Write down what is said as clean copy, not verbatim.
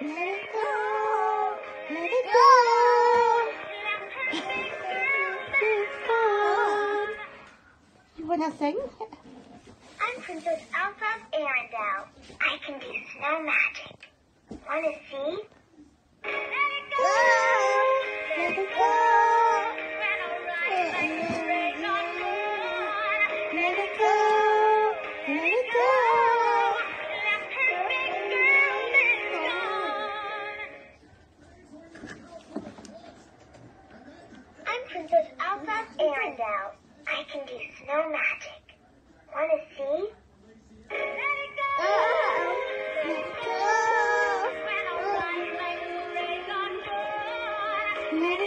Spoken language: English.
Let it go. Let it go. It's fun. You wanna sing? I'm Princess Elsa's Arendelle. I can do snow magic. Wanna see? Let it go! Let it go! Let it go! Let it go! I'm Princess Elsa's Arendelle. I can do snow magic. Wanna see? Let it go! Let it go! Let